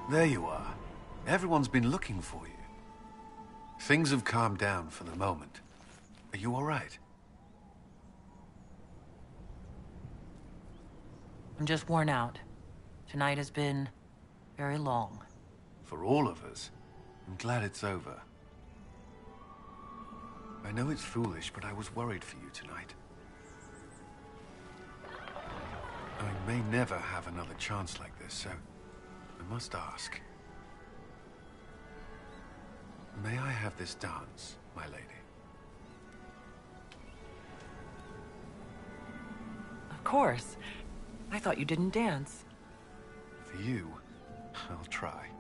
There you are. Everyone's been looking for you. Things have calmed down for the moment. Are you all right? I'm just worn out. Tonight has been very long. For all of us. I'm glad it's over. I know it's foolish, but I was worried for you tonight. I may never have another chance like this, so I must ask. May I have this dance, my lady? Of course. I thought you didn't dance. For you, I'll try.